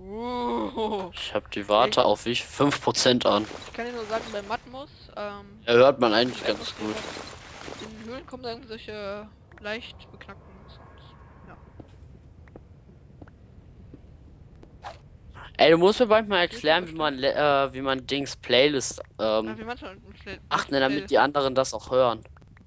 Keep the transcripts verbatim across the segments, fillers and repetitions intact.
Uh, Ich habe die Warte ich, auf ich fünf Prozent an. ich kann dir nur sagen, bei Matmos, ähm, Er hört man eigentlich etwas ganz gut. in den Höhlen kommen dann solche leicht beknackten Sounds. Ja. Ey, du musst mir bald mal Das wird erklären, wie man bestimmt. le- äh, wie man Dings Playlist Ah, ähm, wie manchmal mit Play macht, welche ne, damit Playlist. die anderen das auch hören.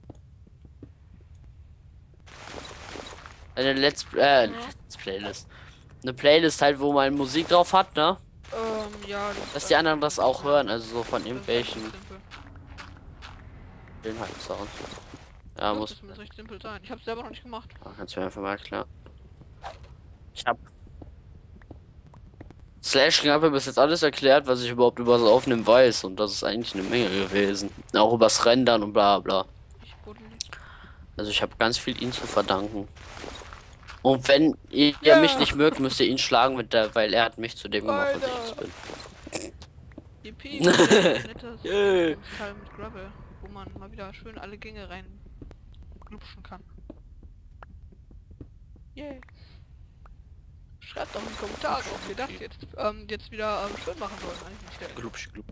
Eine Let's, äh, Ja. Let's Playlist. Eine Playlist halt, wo man Musik drauf hat, ne? Ähm, ja, das ist Dass die eigentlich anderen recht das simpel, auch ja. hören, also so von Das ist eigentlich irgendwelchen recht simpel. Inhaltssound. Ja, Doch, muss. das muss recht simpel sein. Ich habe selber noch nicht gemacht. Ja, kannst du mir einfach mal erklären. Ich hab Slashing habe bis jetzt alles erklärt, was ich überhaupt über das Aufnehmen weiß, und das ist eigentlich eine Menge gewesen. Auch übers Rendern und bla bla. Ich buddel nicht. Also ich habe ganz viel ihm zu verdanken. Und wenn ihr mich Ja! nicht mögt, müsst ihr ihn schlagen, mit der, weil er hat mich zu dem gemacht, was ich jetzt Alter! bin. Yippie, mal wieder ein nettes Yay. Teil mit Gravel, wo man mal wieder schön alle Gänge rein glupschen kann. Yay! Schreibt doch in die Kommentare, ob wir das jetzt, ähm, jetzt wieder ähm, schön machen sollen. Eigentlich nicht der. Glubsch, glub.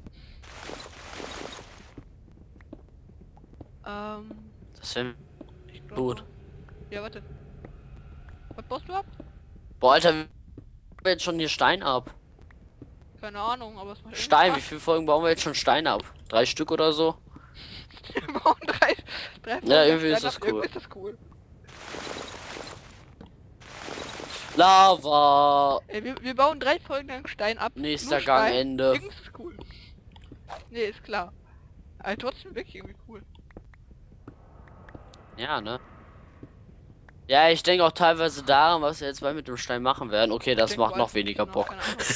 Ähm, Das wäre ich glaube. gut. Ja, warte. Was baust du ab? Boah, Alter, wir jetzt schon hier Stein ab. Keine Ahnung, aber es macht Stein, wie viele Folgen bauen wir jetzt schon Stein ab? Drei Stück oder so? Wir bauen drei, drei Folgen Ja, irgendwie ist Stein das ab. cool. Irgendwie ist das cool. Lava! Ey, wir, wir bauen drei Folgen lang Stein ab. Nächster Nur Stein. Gangende. Irgendwie ist das cool. Nee, ist klar. Aber trotzdem wirklich irgendwie cool. Ja, ne? Ja, ich denke auch teilweise daran, was wir jetzt mal mit dem Stein machen werden. Okay, das Ich denk, macht wo noch alles weniger noch, Bock. keine Ahnung.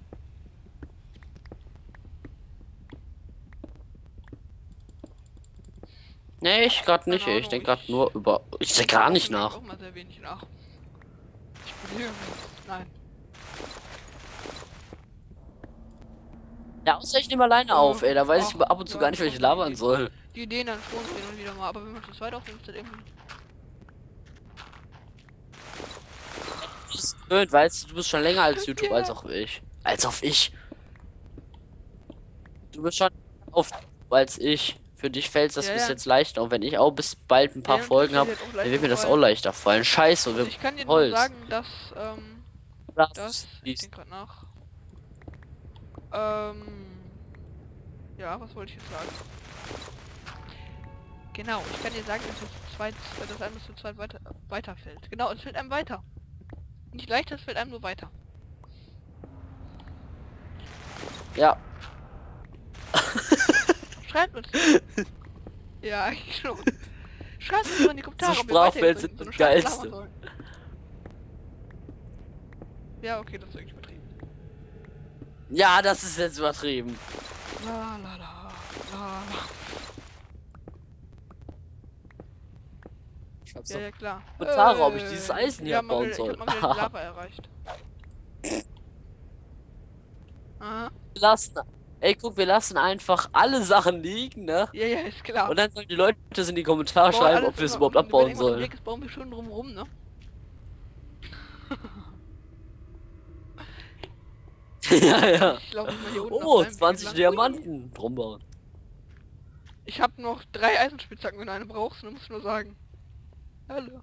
Nee, ich gerade nicht. Keine Ich Ahnung, denke gerade ich- nur über. Ich denke gar nicht Ich denk nach. auch mal sehr wenig nach. Ich bin hier. Nein. Ja, außer ich nehme alleine auf, ey. Da weiß ich Ach, ab und zu ja, gar nicht, was ich schon labern die- soll. Die Ideen dann schon hin und wieder mal, aber wenn man zu zweit aufnimmt, ist das irgendwie. Das ist blöd, weißt du, du bist schon länger als YouTube, Ja. als auch ich. Als auf ich. Du bist schon auf als ich. Für dich fällt das Ja, bis ja. jetzt leichter. Und wenn ich auch bis bald ein paar Ja, und Folgen das habe, wird jetzt auch dann leichter wird mir das auch fallen. leichter fallen. Scheiße, Also wir ich kann dir nur Holz. sagen, dass, ähm, Das, das. Ich dies- denk grad nach. Ähm. Ja, was wollte ich jetzt sagen? Genau, ich kann dir sagen, dass es zu zweit, dass einem das zu zweit weiter, weiterfällt. Genau, es fällt einem weiter. Nicht leichter, es fällt einem nur weiter. Ja. Schreibt uns. Ja, eigentlich schon. Schreibt uns mal in die Kommentare, So ob wir weiter Sprachwelt so, sind so eine das Scheiße Geilste. labern sollen. Ja, okay, das ist wirklich übertrieben. Ja, das ist jetzt übertrieben. La la la la la. Ich hab's Ja, doch ja, klar. Kommentare, ob ich Äh, dieses Eisen hier ja, mal abbauen wieder, soll. Ich hab mal wieder die Lava erreicht. Aha. Wir lassen. Ey, guck, wir lassen einfach alle Sachen liegen, ne? Ja, ja, ist klar. Und dann sollen die Leute das in die Kommentare Bauen schreiben, alles ob wir es immer- überhaupt wenn abbauen irgendwas im sollen. Weg ist, bauen wir schön drumrum, ne? Ja, ja. Ich laufe mal hier unten auf Oh, einem Weg zwanzig entlang. Diamanten drum bauen. Ich habe noch drei Eisenspitzhacken, wenn du eine brauchst, dann musst du nur sagen. Hallo.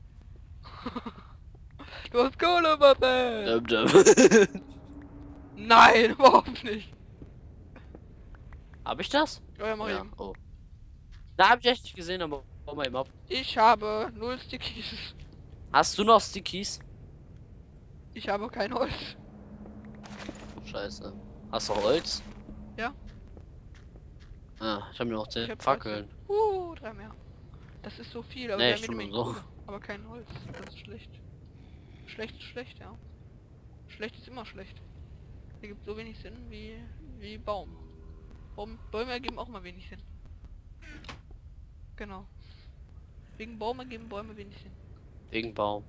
Du hast Kohle, Papa! Dum, dum. Nein, überhaupt nicht. Hab ich das? Oh ja, mach Ja. eben. Oh. Da hab ich echt nicht gesehen, aber bau mal eben ab. Ich habe null Stickies. Hast du noch Stickies? Ich habe kein Holz. Scheiße. Hast du Holz? Ja. Ah, ich habe mir noch Ich zehn hab Fackeln. Uh, drei mehr. Das ist so viel, aber Nee, wir ich haben tu jede nur Menge so. Kohle. Aber kein Holz. Das ist schlecht. Schlecht ist schlecht, ja. Schlecht ist immer schlecht. Hier gibt so wenig Sinn wie, wie Baum. Baum. Bäume ergeben auch mal wenig Sinn. Genau. Wegen Baum ergeben Bäume wenig Sinn. Wegen Baum.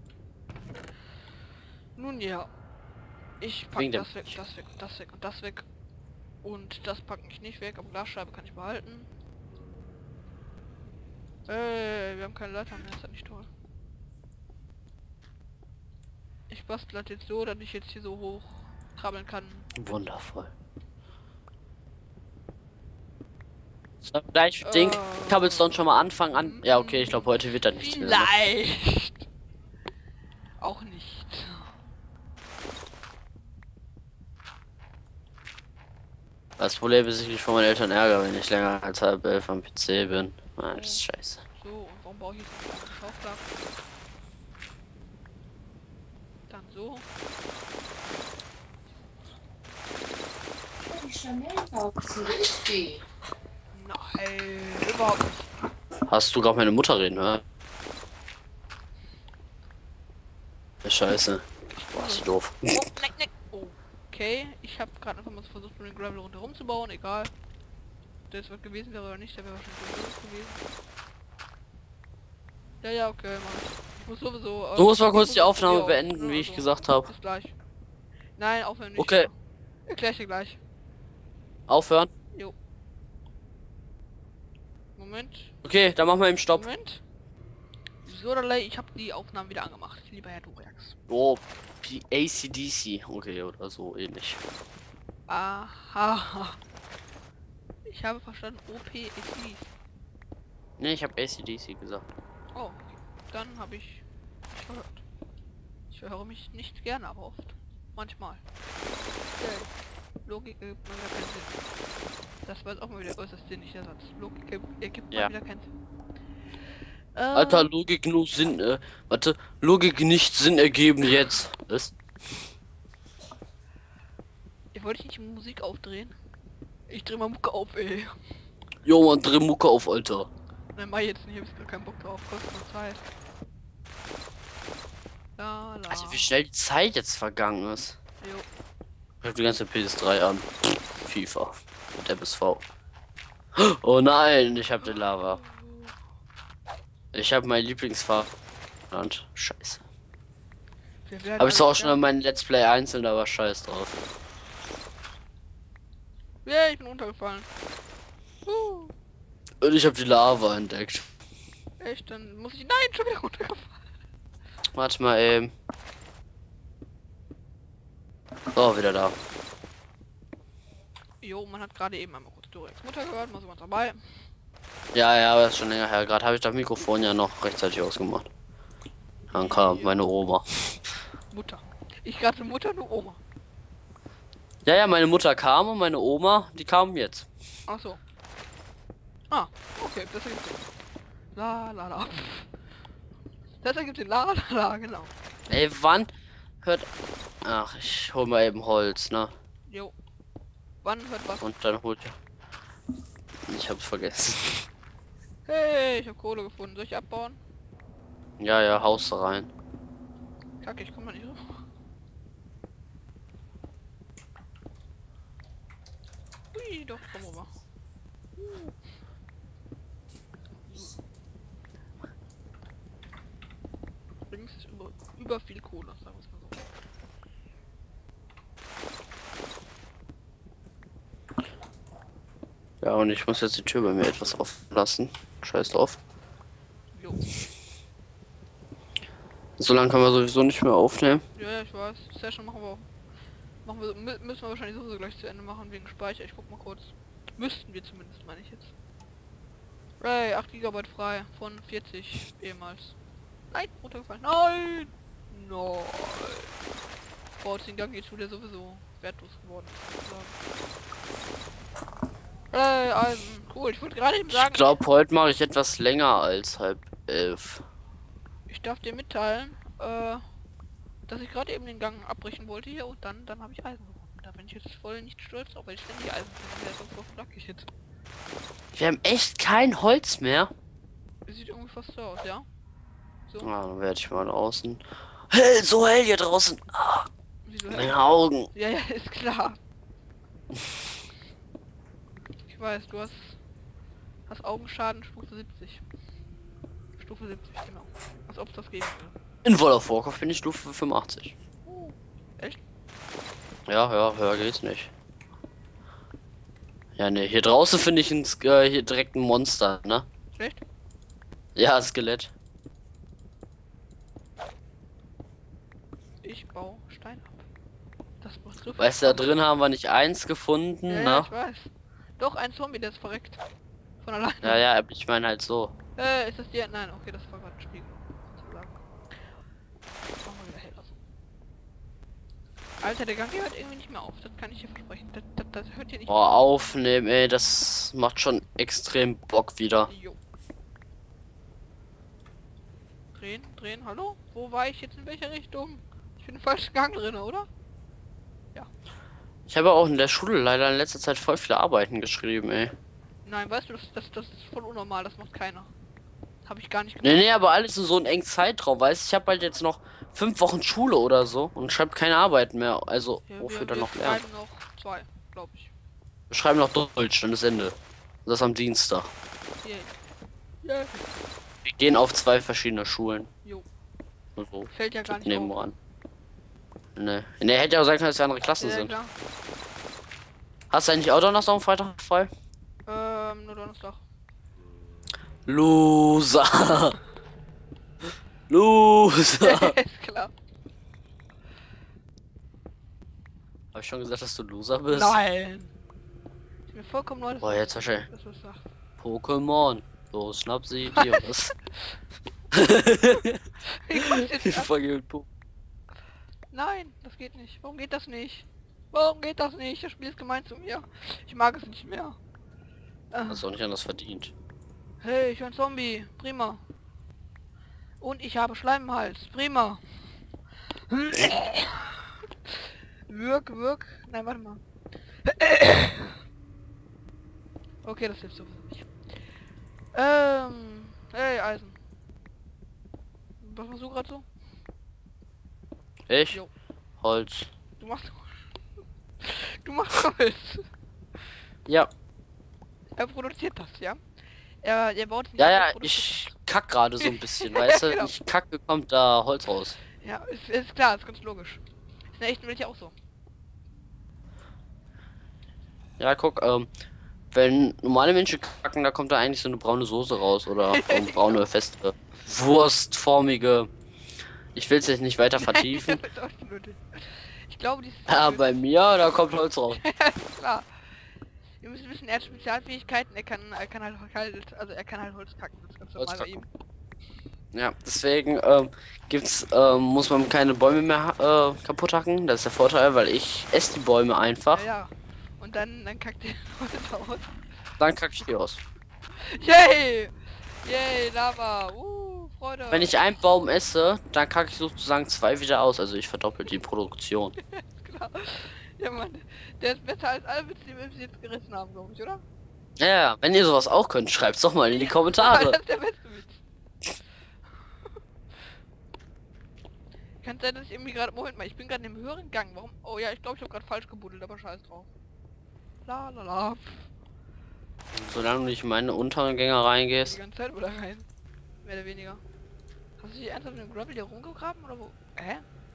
Nun ja. Ich Wegen pack dem das weg, das weg, das weg und das weg. Und das packe ich nicht weg, aber Glasscheibe kann ich behalten. Äh, wir haben keine Leiter mehr, ist das nicht toll. Ich bastel das jetzt so, dass ich jetzt hier so hoch krabbeln kann. Wundervoll. So, gleich uh, den Cobblestone schon mal anfangen an. Ja, okay, ich glaube heute wird das nicht mehr. Vielleicht. Auch nicht. Das Problem ist, ich mich von meinen Eltern ärgere, wenn ich länger als halb elf am P C bin. Ah, das ist scheiße. So, und warum baue ich jetzt noch einen Schaufler? Dann so. Nein, überhaupt nicht. Hast du gerade meine Mutter reden, hör? Scheiße. Boah, ist doof. Oh, nein, nein. Okay, ich habe gerade einfach mal versucht, mit dem Gravel rundherum zu bauen, egal. Das wird gewesen wäre oder nicht, der wäre wahrscheinlich so gewesen. Ja, ja, okay, mach ich. Ich muss sowieso... Äh, du musst mal kurz die Aufnahme auf, beenden, ne, wie ich also, gesagt habe. bis gleich. Nein, aufhören nicht. Okay. Erklär ich dir gleich. Aufhören? Jo. Moment. Okay, dann machen wir im Stopp. Moment. So, ich habe die Aufnahmen wieder angemacht, lieber Herr Durax. Oh, A C D C. Okay, oder so ähnlich. Aha. Ich habe verstanden, O P A C D C. Ne, ich habe A C D C gesagt. Oh, dann habe ich mich verhört. Ich höre mich nicht gerne, aber oft. Manchmal. Okay. Logik ergibt mal wieder keinen Sinn. Das war jetzt auch mal wieder äußerst sinnig, der Satz. Logik ergibt ja. mal wieder keinen Sinn. Äh, Alter, Logik nur Sinn, äh, warte, Logik nicht Sinn ergeben jetzt. Was? Ich wollte nicht Musik aufdrehen. Ich dreh mal Mucke auf, ey. Jo, man, dreh Mucke auf, Alter. Nein, mach jetzt nicht, ich hab gar keinen Bock drauf. Kostet nur Zeit. La, la. Also wie schnell die Zeit jetzt vergangen ist. Jo. Ich hab die ganze P S drei an. FIFA. Mit M S V. Oh nein, ich hab den Lava. Ich habe mein Lieblingsfahrrad. Scheiße. Aber ich sah auch schon in meinen Let's Play einzeln, aber scheiß drauf. Ja, ich bin runtergefallen. Uh. Und ich habe die Lava entdeckt. Echt? Dann muss ich... Nein, schon wieder runtergefallen. Warte mal eben. So, wieder da. Jo, man hat gerade eben einmal kurz Durex Mutter gehört, mal so was dabei. Ja, ja, aber das ist schon länger her. Gerade habe ich das Mikrofon ja noch rechtzeitig ausgemacht. Dann kam meine Oma. Mutter. Ich gerade Mutter, du Oma. Ja, ja, meine Mutter kam und meine Oma, die kam jetzt. Ach so. Ah, okay, das ergibt Sinn. La la la. Das ergibt Sinn. La la la, genau. Ey, wann hört... Ach, ich hol mal eben Holz, ne? Jo. Wann hört was? Und dann holt ihr... Ich hab's vergessen. Hey, ich hab Kohle gefunden. Soll ich abbauen? Ja, ja, Haus rein. Kacke, ich komm mal nicht so. Ui, doch, komm rüber. Übrigens ist über, über viel Kohle, sagen wir es mal so. Ja, und ich muss jetzt die Tür bei mir etwas offen lassen. Scheiß drauf. Jo. So lange können wir sowieso nicht mehr aufnehmen. Ja, ja, ich weiß. Session machen wir auch. Machen wir, mü müssen wir wahrscheinlich sowieso gleich zu Ende machen wegen Speicher. Ich guck mal kurz. Müssten wir zumindest, meine ich jetzt. Ray, acht Gigabyte frei von vierzig ehemals. Nein, runtergefallen. Nein! Nein! Boah, den Gang jetzt wieder sowieso wertlos geworden. Ey, Eisen. Cool, ich wollte gerade eben sagen... Ich glaube, heute mache ich etwas länger als halb elf. Ich darf dir mitteilen, äh, dass ich gerade eben den Gang abbrechen wollte hier und dann, dann habe ich Eisen gefunden. Da bin ich jetzt voll nicht stolz drauf, weil ich ständig Eisen finde. Der ist so flackig jetzt. Wir haben echt kein Holz mehr. Das sieht irgendwie fast so aus, ja? So. Ah, dann werde ich mal draußen. Hell, so hell hier draußen. Ah, Wieso meine Augen. Ja, ja, ist klar. Ich weiß, du hast, hast Augenschaden Stufe siebzig. Stufe siebzig, genau. Als ob es das geben würde. In World of Warcraft bin ich Stufe fünfundachtzig. Oh, echt? Ja, ja, höher geht's nicht. Ja, ne, hier draußen finde ich ein, äh, hier direkt ein Monster, ne? Echt? Ja, Skelett. Ich baue Stein ab. Das macht so viel Weißt du, da Spaß. drin haben wir nicht eins gefunden, Ja, ne? ja, ich weiß. Doch, ein Zombie, der ist verreckt. Von alleine. Ja, ja, ich meine halt so. Äh, ist das die? Nein, okay, das war gerade ein Spiegel. Sozusagen. Machen wir wieder hell aus. Alter, der Gang hier hört irgendwie nicht mehr auf. Das kann ich dir versprechen. Das, das, das hört hier nicht Boah, aufnehmen, ey, das macht schon extrem Bock wieder. mehr auf. Jo. Drehen, drehen, hallo? Wo war ich jetzt in welcher Richtung? Ich bin im falschen Gang drin, oder? Ich habe auch in der Schule leider in letzter Zeit voll viele Arbeiten geschrieben, ey. Nein, weißt du, das, das, das ist voll unnormal, das macht keiner. Habe ich gar nicht Nee, nee, aber alles in so einem engen Zeitraum, weißt du? Ich habe halt jetzt noch fünf Wochen Schule oder so und schreibe keine Arbeiten mehr. Also, Ja, wofür wir, dann wir noch lernen? schreiben noch zwei, glaube ich. Wir schreiben noch Deutsch, dann ist Ende. Das ist am Dienstag. Yeah. Yeah. Wir gehen auf zwei verschiedene Schulen. Jo. Also, Fällt ja gar nicht auf. nebenan. Ne. Ne, hätte ja auch sein können, dass wir andere Klassen Ja, sind. klar. Hast du eigentlich auch Donnerstag und Freitag frei? Ähm, nur Donnerstag. Loser. Loser. Ist klar. Hab ich schon gesagt, dass du Loser bist? Nein. Ist mir vollkommen neu, dass Boah, jetzt wahrscheinlich. dass du das sagst. Pokémon. Los, schnapp sie dir was. Wie kommst du jetzt Ich ab? fange mit Po- Nein, das geht nicht. Warum geht das nicht? Warum geht das nicht? Das Spiel ist gemein zu mir. Ich mag es nicht mehr. Äh, Hast du auch nicht anders verdient. hey, ich bin ein Zombie. Prima. Und ich habe Schleim im Hals. Prima. Wirk, wirk. Nein, warte mal. Okay, das hilft so nicht. Ähm, hey, Eisen. Was machst du gerade so? Ich? Jo. Holz. Du machst... Du machst Holz. Ja. Er produziert das, ja? Er, er baut nicht, Ja, er ja, produziert ich kack gerade so ein bisschen, weißt du? Genau. Ich kacke, kommt da Holz raus. das. Ja, ist, ist klar, ist ganz logisch. Ist in der echten Welt ja auch so. Ja, guck, ähm, wenn normale Menschen kacken, da kommt da eigentlich so eine braune Soße raus oder so eine braune, feste, wurstformige. Ich will es jetzt nicht weiter vertiefen. Das ist auch nicht nötig. Ich glaube, dieses... Ja, bei mir, da kommt Holz raus. ist klar. Wir müssen wissen, er hat Spezialfähigkeiten, er kann, er kann halt, halt, also er kann halt Holz kacken, das ist ganz normal bei ihm. Ja, deswegen ähm, gibt's, ähm, muss man keine Bäume mehr äh, kaputt hacken. Das ist der Vorteil, weil ich esse die Bäume einfach. Ja, ja. Und dann, dann kackt er Holz aus. Dann kacke ich die aus. Yay! Yay, Lava! Uh, Freude! Wenn ich einen Baum esse, dann kacke ich sozusagen zwei wieder aus. Also ich verdoppel die Produktion. Klar. Ja, Mann, der ist besser als alle Witze, die wir bis jetzt gerissen haben, glaube ich, oder? Ja, ja, wenn ihr sowas auch könnt, schreibt's doch mal in die Kommentare. Das ist der beste Witz. Kann sein, dass ich irgendwie gerade... Moment mal, ich bin gerade in einem höheren Gang. Warum? Oh ja, ich glaube, ich habe gerade falsch gebuddelt, aber scheiß drauf. La la la. Solange du nicht in meine unteren Gänge Die reingehst. ganze Zeit oder rein. Mehr oder weniger. Hast du dich ernsthaft mit dem Gravel hier rumgegraben oder wo? Hä?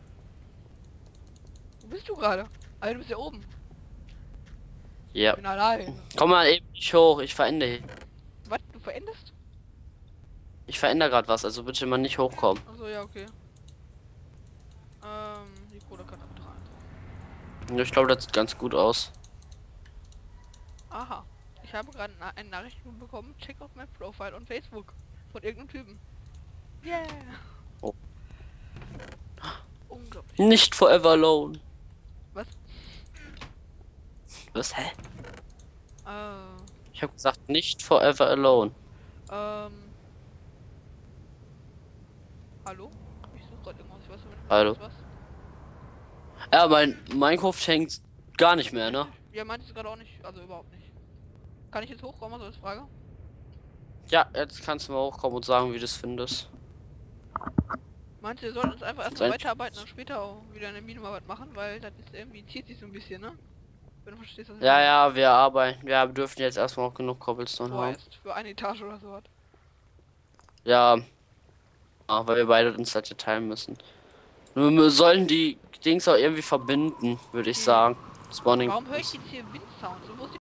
Wo bist du gerade? Alter, du bist ja oben. Ja. Ich bin allein. Komm mal eben nicht hoch, ich verändere. Was? Du veränderst? Ich verändere gerade was, also bitte mal nicht hochkommen. Achso, ja, okay. Ähm, die Kohle kann abtragen. Ja, ich glaube, das sieht ganz gut aus. Aha. Ich habe gerade na eine Nachricht bekommen. Check out my profile on Facebook. Von irgendeinem Typen. Yeah. Oh. Unglaublich. Nicht forever alone. Was? Was? Hä? Äh, Ich habe gesagt, nicht forever alone. ähm. Hallo? Ich suche gerade irgendwas. Ich weiß nicht, Hallo? was. Ja, mein Minecraft hängt gar nicht mehr, ne? Ja, meinte ich gerade auch nicht. Also überhaupt nicht. Kann ich jetzt hochkommen, so als Frage? Ja, jetzt kannst du mal hochkommen und sagen, wie du es findest. Meinst du, wir sollten uns einfach erst Sein- weiterarbeiten und später auch wieder eine Minenarbeit machen, weil das ist irgendwie zieht sich so ein bisschen, ne? Wenn du verstehst, was ich Ja, meine. ja, wir arbeiten. Ja, wir dürfen jetzt erstmal auch genug Cobblestone haben. Vorerst, für eine Etage oder so hat. Ja. Ah, weil wir beide uns halt teilen müssen. Nur wir sollten die Dings auch irgendwie verbinden, würde ich sagen. Spawning. Warum höre ich jetzt hier Windsounds? So, wo ist